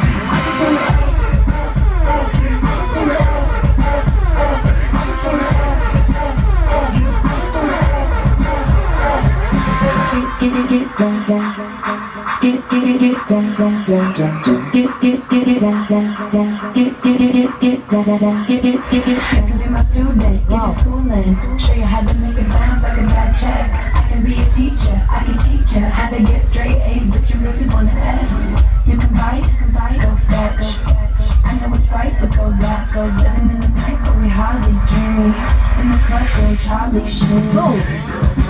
Get down, down, get down, down, down, get down, down, down, get down, down, down, get down. Be my student, get to schooling, show you how to make it bounce like a bad check. I can be a teacher, I can teach you how to get straight A's, but you really wanna F. You can bite, go fetch. I know it's right, but go left, go living in the night, but we hardly dream. In the club, go Charlie Sheen. Go.